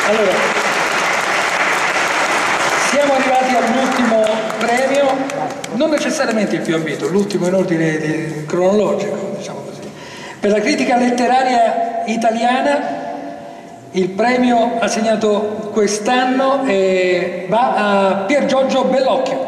Allora, siamo arrivati all'ultimo premio, non necessariamente il più ambito, l'ultimo in ordine cronologico, diciamo così. Per la critica letteraria italiana il premio assegnato quest'anno va a Pier Giorgio Bellocchio.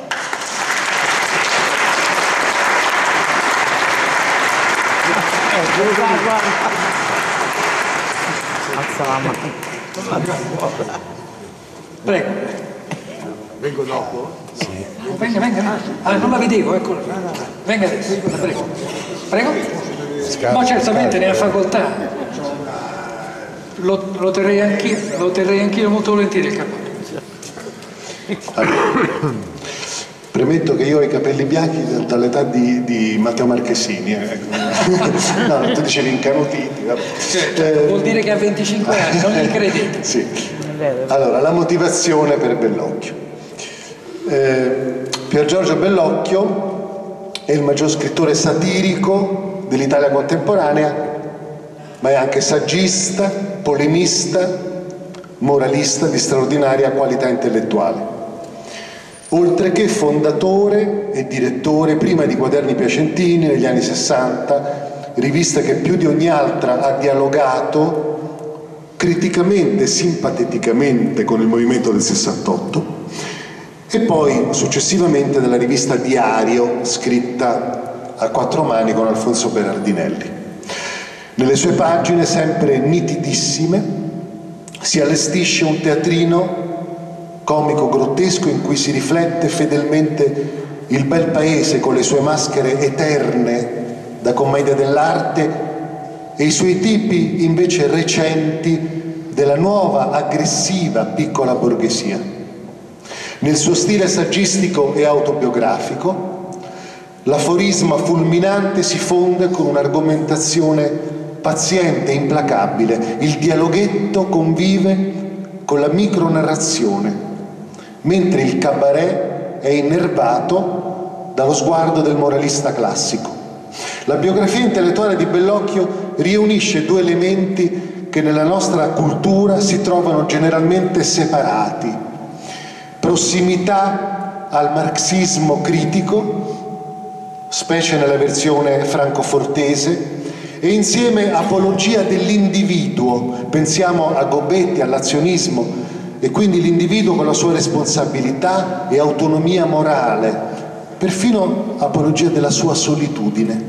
Prego. Vengo dopo? Sì. Venga. Ah, non la vedevo, eccolo. Venga adesso, prego. Prego? Ma certamente ne ha facoltà. Lo terrei anch'io molto volentieri il capo. Allora, premetto che io ho i capelli bianchi dall'età di Matteo Marchesini. No, tu dicevi incanutiti. Vuol dire che ha 25 anni, non gli credete. Sì. Allora, la motivazione per Bellocchio. Pier Giorgio Bellocchio è il maggior scrittore satirico dell'Italia contemporanea, ma è anche saggista, polemista, moralista di straordinaria qualità intellettuale. Oltre che fondatore e direttore prima di Quaderni Piacentini negli anni 60, rivista che più di ogni altra ha dialogato criticamente e simpaticamente con il movimento del 68, e poi successivamente della rivista Diario, scritta a quattro mani con Alfonso Berardinelli. Nelle sue pagine, sempre nitidissime, si allestisce un teatrino comico grottesco in cui si riflette fedelmente il bel paese con le sue maschere eterne da commedia dell'arte e i suoi tipi invece recenti della nuova aggressiva piccola borghesia. Nel suo stile saggistico e autobiografico l'aforisma fulminante si fonde con un'argomentazione paziente e implacabile. Il dialoghetto convive con la micronarrazione, mentre il cabaret è innervato dallo sguardo del moralista classico. La biografia intellettuale di Bellocchio riunisce due elementi che nella nostra cultura si trovano generalmente separati: prossimità al marxismo critico, specie nella versione francofortese, e insieme apologia dell'individuo. Pensiamo a Gobetti, all'azionismo, e quindi l'individuo con la sua responsabilità e autonomia morale, perfino apologia della sua solitudine.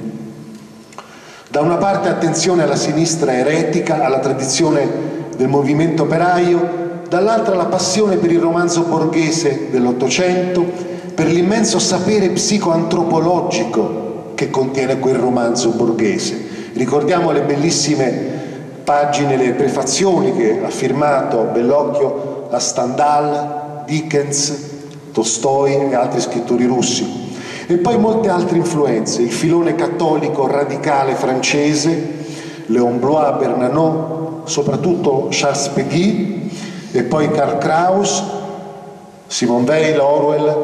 Da una parte attenzione alla sinistra eretica, alla tradizione del movimento operaio, dall'altra la passione per il romanzo borghese dell'Ottocento, per l'immenso sapere psicoantropologico che contiene quel romanzo borghese. Ricordiamo le bellissime pagine, le prefazioni che ha firmato Bellocchio a Stendhal, Dickens, Tolstoi e altri scrittori russi. E poi molte altre influenze: il filone cattolico radicale francese, Léon Blois, Bernanos, soprattutto Charles Péguy, e poi Karl Kraus, Simone Weil, Orwell,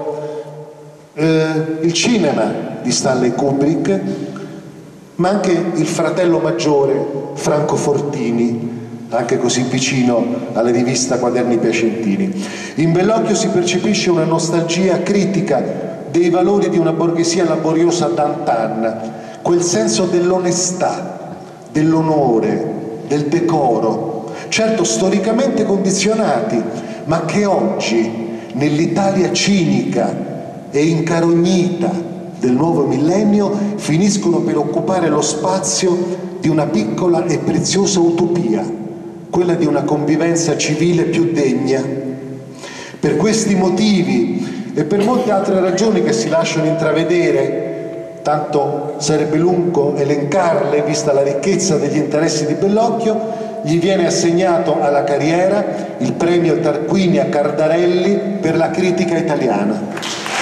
il cinema di Stanley Kubrick, ma anche il fratello maggiore Franco Fortini, anche così vicino alla rivista Quaderni Piacentini. In Bellocchio si percepisce una nostalgia critica dei valori di una borghesia laboriosa d'antan, quel senso dell'onestà, dell'onore, del decoro, certo storicamente condizionati, ma che oggi, nell'Italia cinica e incarognita del nuovo millennio, finiscono per occupare lo spazio di una piccola e preziosa utopia, quella di una convivenza civile più degna. Per questi motivi e per molte altre ragioni che si lasciano intravedere, tanto sarebbe lungo elencarle vista la ricchezza degli interessi di Bellocchio, gli viene assegnato alla carriera il premio Tarquinia Cardarelli per la critica italiana.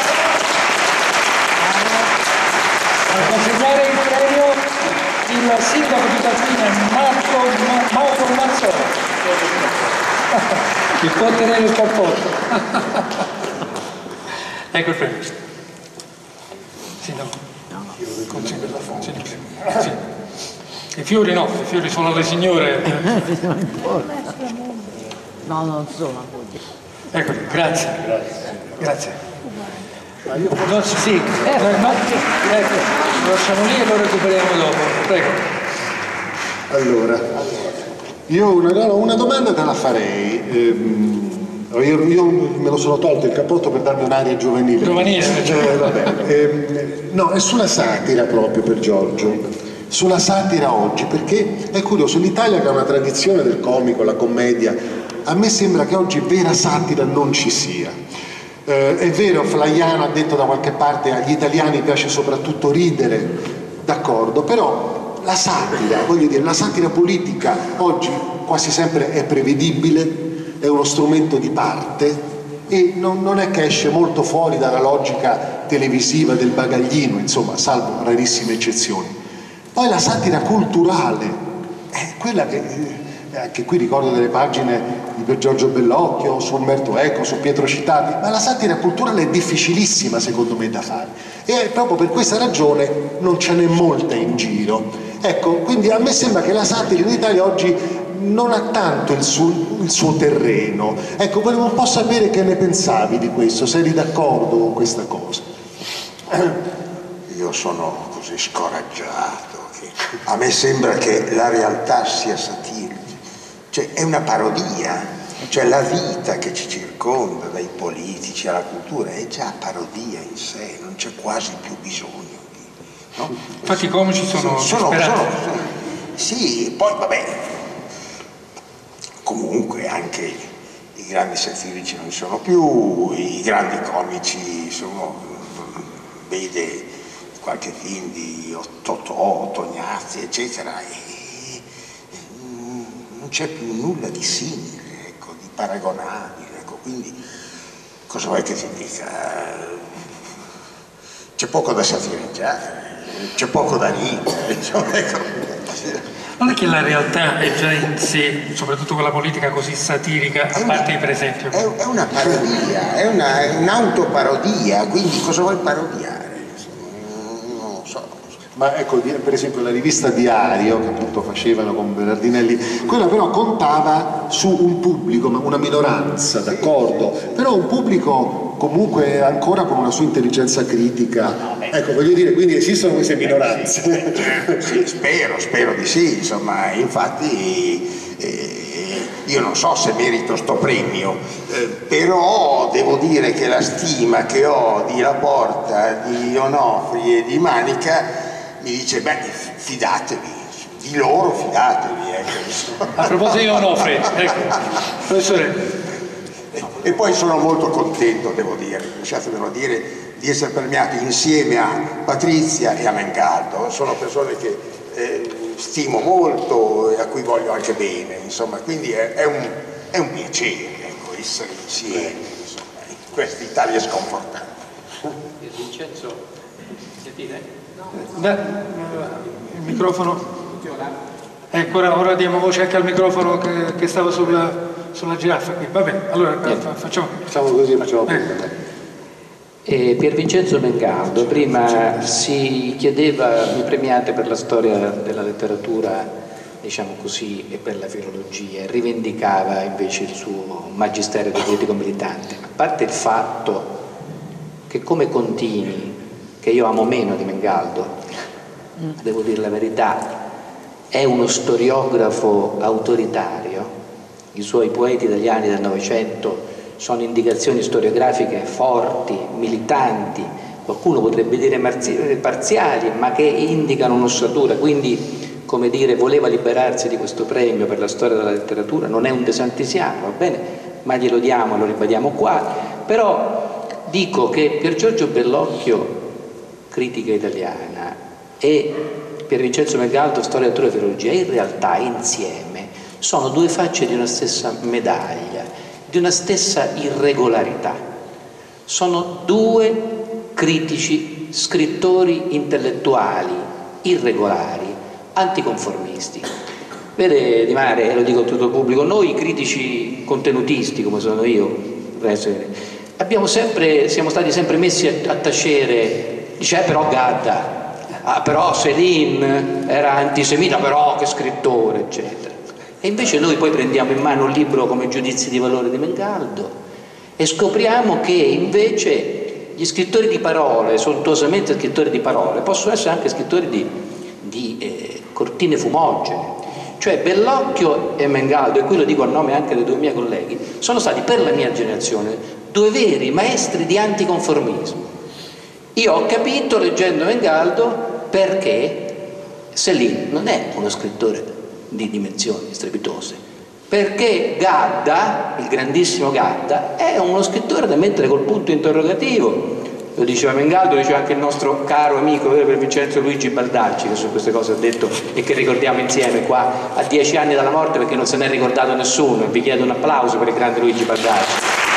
A consegnare il premio il sindaco di Tarquinia, Marco Mazzola, che può tenere il cappotto. Ecco il premio. Sindaco, consiglio la fonte. Sì. I fiori no, i fiori sono alle signore. No, non sono così. Ecco, grazie. Grazie. No, sì, no, ecco, lo lasciamo lì e lo recuperiamo dopo. Prego. Allora, io una domanda te la farei. Io me lo sono tolto il cappotto per darmi un'aria giovanile. Va bene. No, è sulla satira proprio per Giorgio. Sulla satira oggi, perché è curioso, l'Italia che ha una tradizione del comico, la commedia, a me sembra che oggi vera satira non ci sia. È vero, Flaiano ha detto da qualche parte agli italiani piace soprattutto ridere, d'accordo, però la satira, voglio dire, la satira politica oggi quasi sempre è prevedibile, è uno strumento di parte e non è che esce molto fuori dalla logica televisiva del bagaglino, insomma, salvo rarissime eccezioni. Poi la satira culturale è quella che, anche qui ricordo delle pagine di Per Giorgio Bellocchio, su Umberto Eco, su Pietro Citati, ma la satira culturale è difficilissima secondo me da fare e proprio per questa ragione non ce n'è molta in giro. Ecco, quindi a me sembra che la satira in Italia oggi non ha tanto il suo terreno. Ecco, volevo un po' sapere che ne pensavi di questo, se eri d'accordo con questa cosa. Io sono così scoraggiato che a me sembra che la realtà sia satirica, cioè è una parodia, cioè la vita che ci circonda, dai politici alla cultura, è già parodia in sé, non c'è quasi più bisogno, no? Infatti i comici sono sì, poi vabbè, comunque anche i grandi satirici non sono più, i grandi comici sono, vede qualche film di Totò, Tognazzi, eccetera, e non c'è più nulla di simile, ecco, di paragonabile, ecco, quindi cosa vuoi che ti dica? C'è poco da satireggiare, c'è poco da ridere, ecco. Non è che la realtà è già in sé, soprattutto con la politica così satirica, a parte per esempio. È una parodia, è un'autoparodia, quindi cosa vuoi parodiare? Non lo so. Ma ecco, per esempio la rivista Diario, che appunto facevano con Berardinelli, quella però contava su un pubblico, una minoranza, d'accordo, però un pubblico comunque ancora con una sua intelligenza critica. Ecco, voglio dire, quindi esistono queste minoranze. Sì, spero di sì, insomma, infatti io non so se merito sto premio, però devo dire che la stima che ho di Laporta, di Onofri e di Manica mi dice, beh, fidatevi, di loro fidatevi, ecco. A proposito di Onofri, ecco, professore. E poi sono molto contento, devo dire, lasciatemelo dire, di essere premiato insieme a Patrizia e a Mengaldo. Sono persone che stimo molto e a cui voglio anche bene, insomma, quindi è un piacere, ecco, essere insieme, insomma, in questa Italia sconfortante. Vincenzo, sentite? Il microfono. Ecco, ora diamo voce anche al microfono che stava sulla giraffa qui. Va bene, allora facciamo così, facciamo Pier Vincenzo Mengaldo, prima si chiedeva mi premiate per la storia della letteratura, diciamo così, e per la filologia, e rivendicava invece il suo magisterio di politico militante. A parte il fatto che come Contini, che io amo meno di Mengaldo, devo dire la verità, è uno storiografo autoritario, i suoi poeti italiani del Novecento sono indicazioni storiografiche forti, militanti, qualcuno potrebbe dire parziali, ma che indicano un'ossatura, quindi, come dire, voleva liberarsi di questo premio per la storia della letteratura, non è un De Santisiano, va bene, ma glielo diamo, lo ribadiamo qua, però dico che Pier Giorgio Bellocchio, critica italiana, e Pier Vincenzo Mengaldo, storia, letteratura e filologia, in realtà insieme sono due facce di una stessa medaglia, di una stessa irregolarità. Sono due critici, scrittori intellettuali irregolari, anticonformisti. Vede Di Mare, lo dico a tutto il pubblico, noi critici contenutisti, come sono io, siamo stati sempre messi a tacere, dice però Gadda, però Céline era antisemita, però che scrittore, eccetera. E invece noi poi prendiamo in mano un libro come Giudizi di valore di Mengaldo e scopriamo che invece gli scrittori di parole, sontuosamente scrittori di parole, possono essere anche scrittori di cortine fumogene. Cioè Bellocchio e Mengaldo, e qui lo dico a nome anche dei due miei colleghi, sono stati per la mia generazione due veri maestri di anticonformismo. Io ho capito leggendo Mengaldo perché Céline non è uno scrittore di dimensioni strepitose, perché Gadda, il grandissimo Gadda, è uno scrittore da mettere col punto interrogativo. Lo diceva Mengaldo, lo diceva anche il nostro caro amico per Vincenzo Luigi Baldacci, che su queste cose ha detto e che ricordiamo insieme qua a 10 anni dalla morte, perché non se n'è ricordato nessuno, e vi chiedo un applauso per il grande Luigi Baldacci.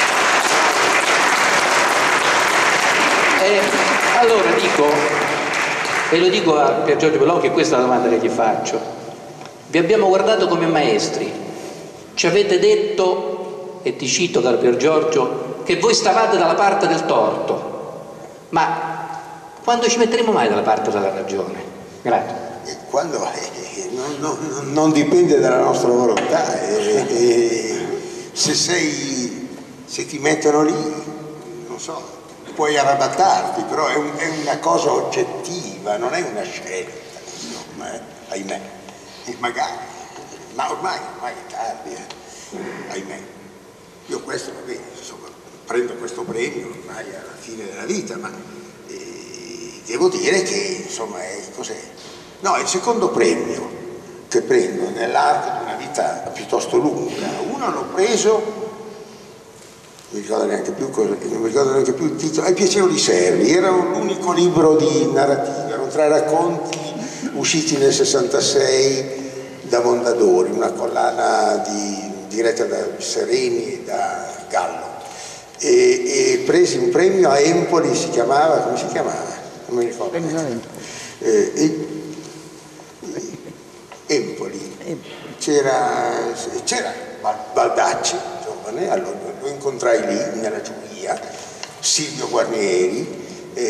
Allora dico, e lo dico a Pier Giorgio Bellocchio, e questa è la domanda che gli faccio: vi abbiamo guardato come maestri, ci avete detto, e ti cito caro Pier Giorgio, che voi stavate dalla parte del torto, ma quando ci metteremo mai dalla parte della ragione? Grazie. Quando non dipende dalla nostra volontà, se ti mettono lì, non so, puoi arrabattarti, però è una cosa oggettiva, non è una scelta, insomma, ahimè, e magari, ma ormai è tardi, ahimè. Io questo, va bene, insomma, prendo questo premio ormai alla fine della vita, ma devo dire che, insomma, cos'è? No, è il secondo premio che prendo nell'arco di una vita piuttosto lunga. Uno l'ho preso, non mi ricordo neanche più il titolo, Il piacere di Servi, era l'unico libro di narrativa, erano 3 racconti usciti nel 66 da Mondadori, una collana diretta da Sereni e da Gallo, e presi un premio a Empoli, come si chiamava? Non mi ricordo. Empoli, c'era Baldacci, giovane, allora lo incontrai lì nella giuria, Silvio Guarnieri,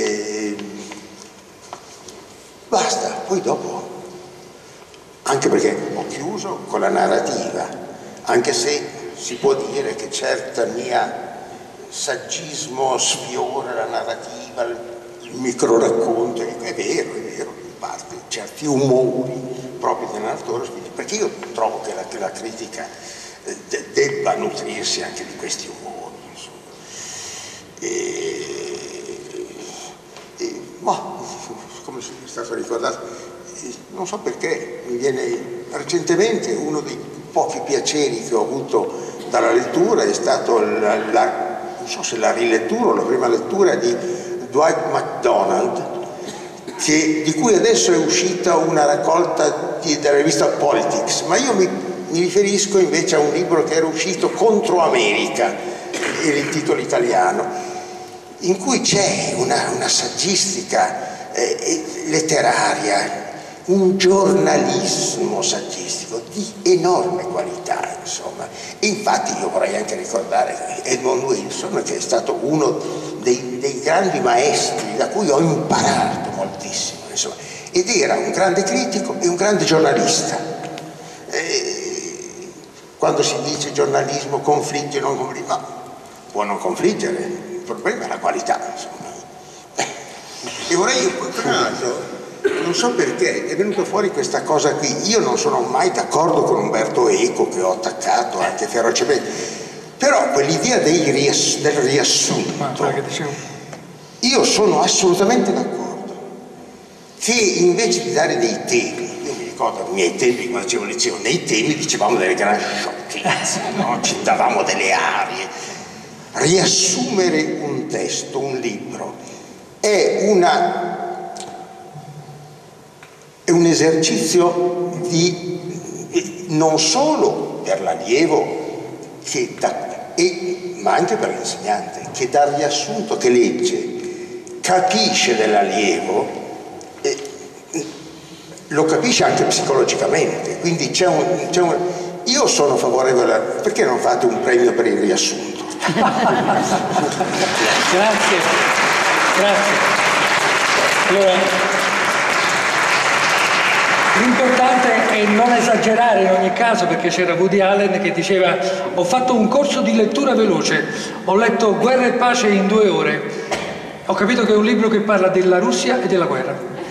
basta, poi dopo, anche perché ho chiuso con la narrativa, anche se si può dire che certa mia saggismo sfiora la narrativa, il microracconto, è vero, in parte, certi umori propri del narratore, perché io trovo che la critica debba nutrirsi anche di questi umori, ma come è stato ricordato, non so perché mi viene recentemente uno dei pochi piaceri che ho avuto dalla lettura è stato non so se la rilettura o la prima lettura di Dwight MacDonald, di cui adesso è uscita una raccolta della rivista Politics, ma io mi riferisco invece a un libro che era uscito, Contro America, era il titolo italiano, in cui c'è una saggistica letteraria, un giornalismo saggistico di enorme qualità, insomma. E infatti io vorrei anche ricordare Edmund Wilson, che è stato uno dei grandi maestri da cui ho imparato moltissimo, insomma. Ed era un grande critico e un grande giornalista. Quando si dice giornalismo confligge, non confligge, ma può non confliggere, il problema è la qualità, insomma. E vorrei, tra l'altro, non so perché è venuta fuori questa cosa qui, io non sono mai d'accordo con Umberto Eco, che ho attaccato anche ferocemente, però quell'idea del riassunto, io sono assolutamente d'accordo, che invece di dare dei temi, io mi ricordo ai miei tempi quando facevo lezione, nei temi dicevamo delle grandi sciocchezze, no? Ci davamo delle arie. Riassumere un testo, un libro, è un esercizio non solo per l'allievo, ma anche per l'insegnante, che dal riassunto che legge capisce dell'allievo, lo capisce anche psicologicamente, quindi io sono favorevole perché non fate un premio per il riassunto? Grazie. Allora, L'importante è non esagerare in ogni caso, perché c'era Woody Allen che diceva: ho fatto un corso di lettura veloce, ho letto Guerra e pace in 2 ore, ho capito che è un libro che parla della Russia e della guerra.